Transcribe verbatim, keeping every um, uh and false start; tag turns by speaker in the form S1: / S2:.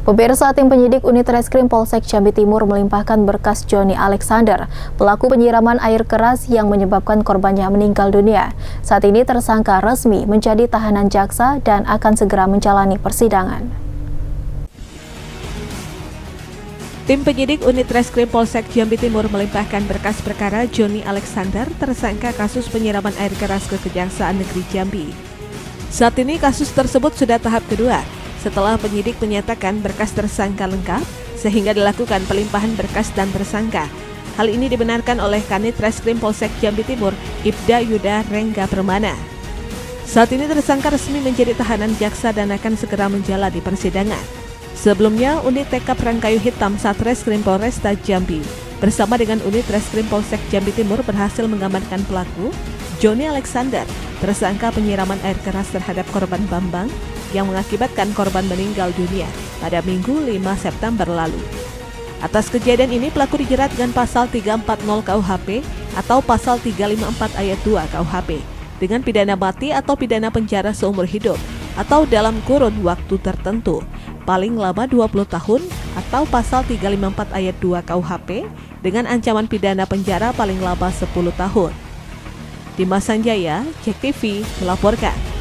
S1: Pemirsa, tim penyidik unit Reskrim Polsek Jambi Timur melimpahkan berkas Johnny Alexander, pelaku penyiraman air keras yang menyebabkan korbannya meninggal dunia. Saat ini tersangka resmi menjadi tahanan jaksa dan akan segera menjalani persidangan.
S2: Tim penyidik unit Reskrim Polsek Jambi Timur melimpahkan berkas perkara Johnny Alexander, tersangka kasus penyiraman air keras ke Kejaksaan Negeri Jambi. Saat ini kasus tersebut sudah tahap kedua, setelah penyidik menyatakan berkas tersangka lengkap, sehingga dilakukan pelimpahan berkas dan tersangka. Hal ini dibenarkan oleh Kanit Reskrim Polsek Jambi Timur, Ibda Yuda Rengga Permana. Saat ini tersangka resmi menjadi tahanan jaksa dan akan segera menjalani persidangan. Sebelumnya, unit T K Rangkayu Hitam Satreskrim Polresta Jambi bersama dengan unit Reskrim Polsek Jambi Timur berhasil mengamankan pelaku Johnny Alexander, tersangka penyiraman air keras terhadap korban Bambang yang mengakibatkan korban meninggal dunia pada Minggu lima September lalu. Atas kejadian ini, pelaku dijerat dengan pasal tiga empat nol K U H P atau pasal tiga lima empat ayat dua K U H P dengan pidana mati atau pidana penjara seumur hidup atau dalam kurun waktu tertentu paling lama dua puluh tahun atau pasal tiga lima empat ayat dua K U H P dengan ancaman pidana penjara paling lama sepuluh tahun. Dimas Sanjaya, Jek T V melaporkan.